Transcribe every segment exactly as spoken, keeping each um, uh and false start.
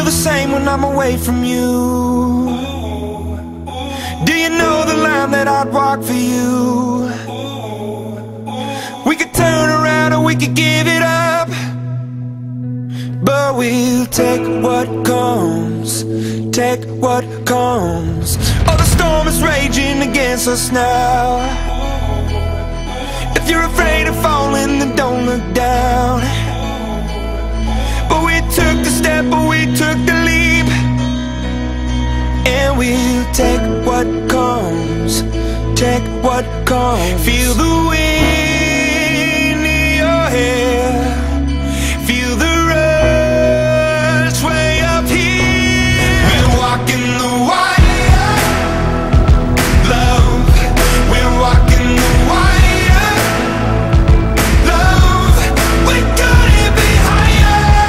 the same when I'm away from you? Do you know the line that I'd walk for you? We could turn around or we could give it up, but we'll take what comes, take what comes. Oh, the storm is raging against us now. If you're afraid of falling, then don't look down. But we took the step, but we took the leap, and we'll take what comes, take what comes. Feel the wind in your hair, feel the rush way up here. We're walking the wire, love. We're walking the wire, love. We couldn't be higher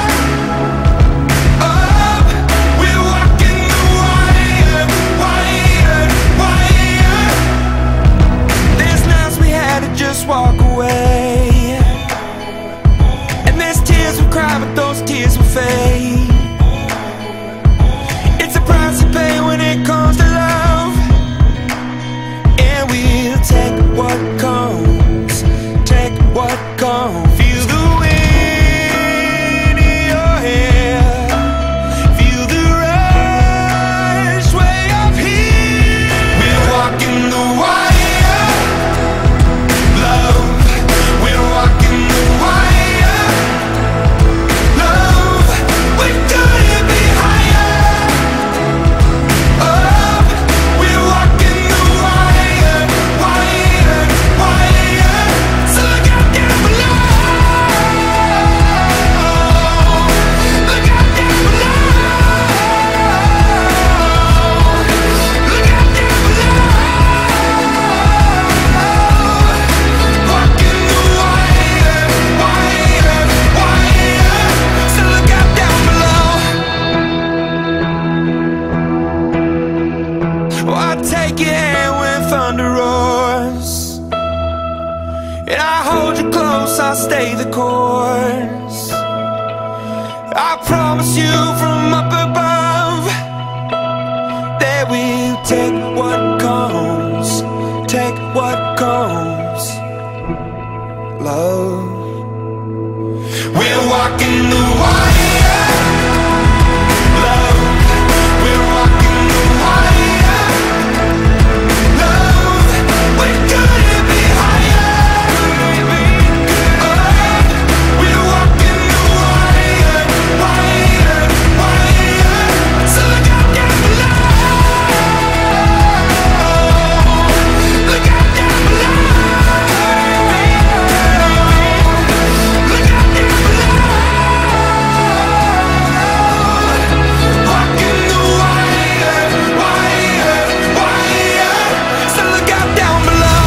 up. We're walking the wire, wire, wire. There's nights we had to just walk away, and there's tears we cry, but those tears will fade. It's a price to pay when it comes to love, and we'll take what comes, take what comes. Feel the wind in your hair, feel the rush way up here. We're walking the wire, love. We're walking the wire, love. We couldn't be higher up. We're walking the wire, wire, wire. So look out down below, look out down below, look out down below. Walking the wire, wire, wire. So look out down below. Oh, I take your hand when thunder roars, and I hold you close, I'll stay the course. I promise you from up above that we'll take what comes, take what comes, love. We're walking the wire, love. We're walking the wire, love. We couldn't be higher up. We're walking the wire, wire, wire. So look out down below, look out down below, look out down below. Walking the wire, wire, wire. So look out down below.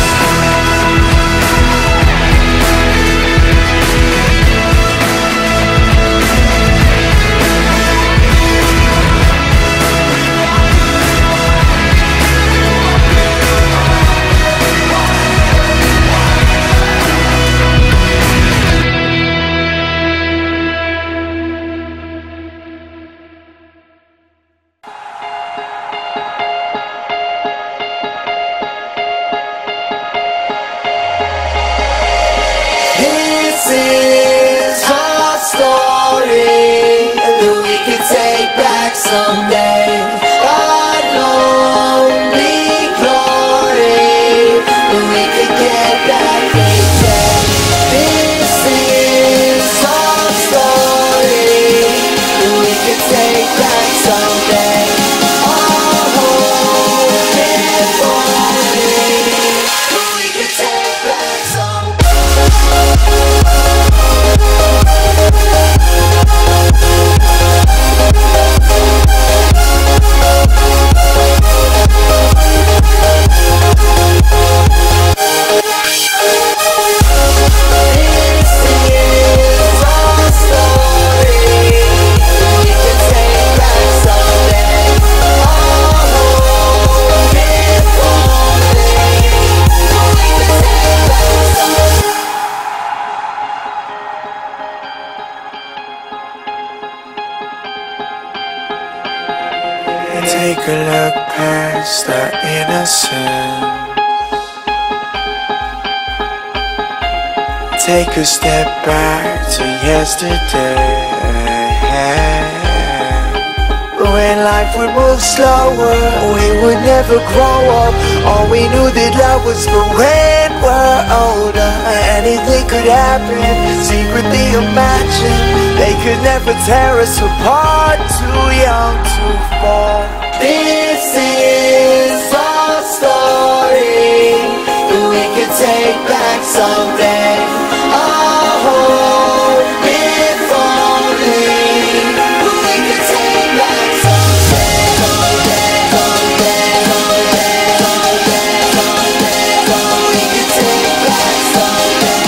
This is our story that we could take back someday. Our lonely glory that we could get back again. This is our story that we could take back someday. Our home and glory that we could take back someday. Take a look past the innocent. Take a step back to yesterday. When life would move slower, we would never grow up. All we knew that love was for when we're older. Anything could happen, secretly imagine. They could never tear us apart, too young to fall. This is our story that we could take back someday. Our home, if only we could take back someday. Someday, someday, someday, someday, someday, someday, we could take back someday.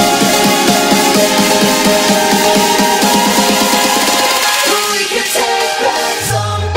We could take back someday.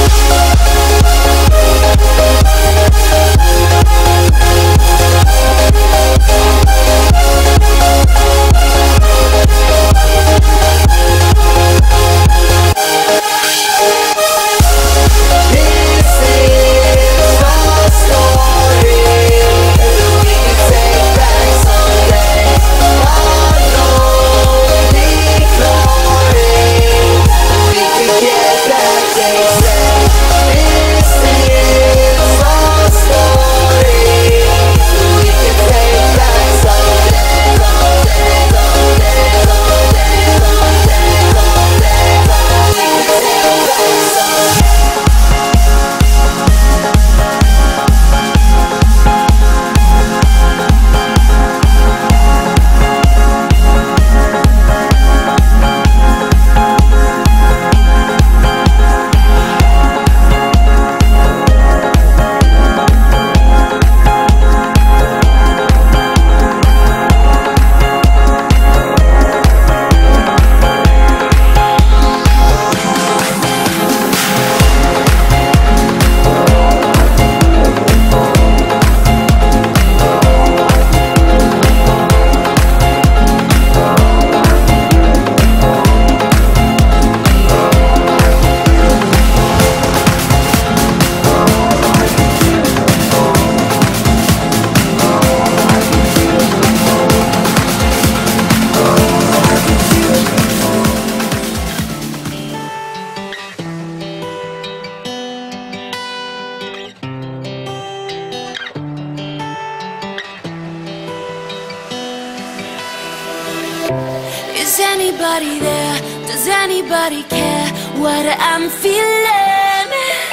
Is anybody there? Does anybody care what I'm feeling?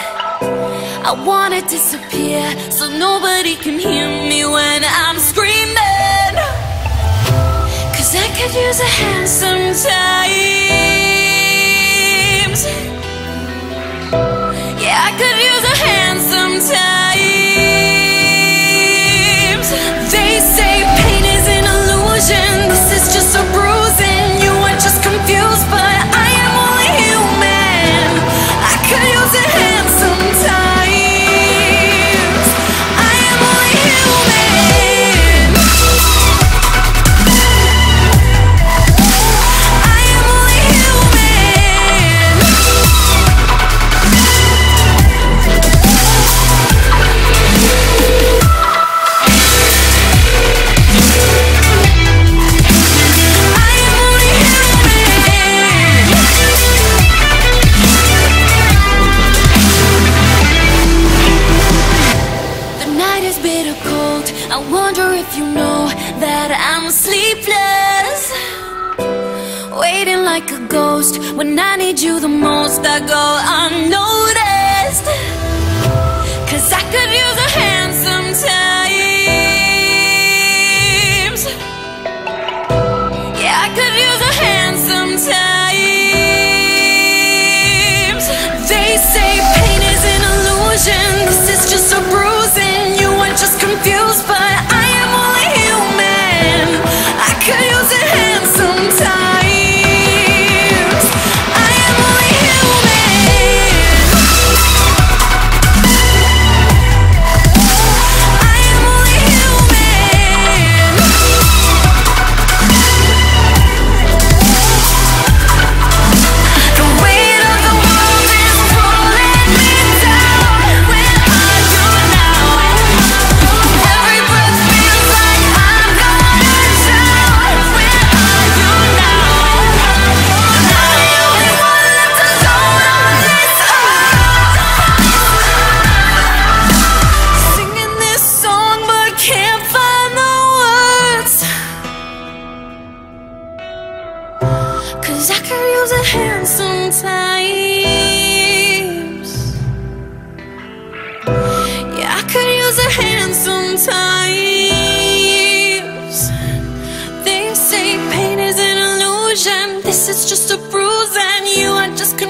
I wanna disappear so nobody can hear me when I'm screaming. Cause I could use a hand sometimes. Yeah, I could use a hand sometimes. They say pain is an illusion. This is just a bruising. You are just confused, but I am only human. I could use a hand sometimes. I am only human. I am only human. I wonder if you know that I'm sleepless, waiting like a ghost. When I need you the most, I go unnoticed. Cause I could use a hand sometimes. Yeah, I could use a hand sometimes. They say pain is an illusion. This is just a bruising. You are just confused, but I am only human. I could use a hand sometimes. I am only human. I am 'cause I could use a hand sometimes. Yeah, I could use a hand sometimes. They say pain is an illusion, this is just a bruise, and you are just